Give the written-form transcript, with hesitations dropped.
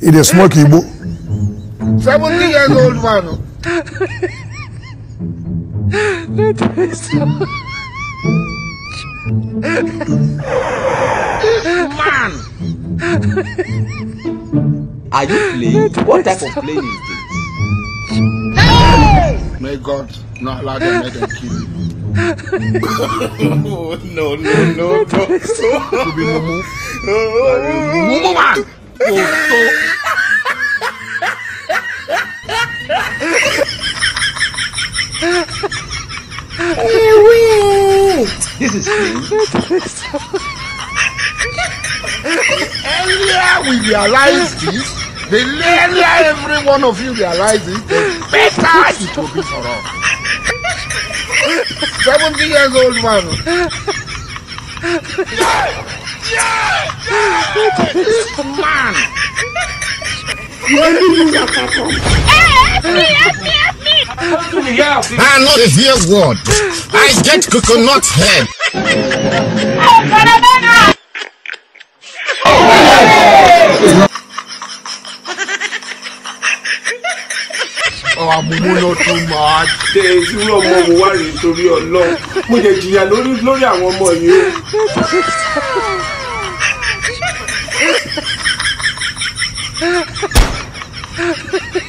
It is smoke Igbo. 70 years old man. Man. Are you playing? What type of playing is this? May God not allow them, let them kill you. No. To be mumu. Mumu man. This is strange. Earlier we realize this, the earlier every one of you realize it, the better it will be for us. 70 years old man. Man. I'm not a hear word. I get coconut head. Oh, Mumu not too much. There's no more worry to be alone. Mo jẹ jìyà lórí àwọn ọmọ yìí.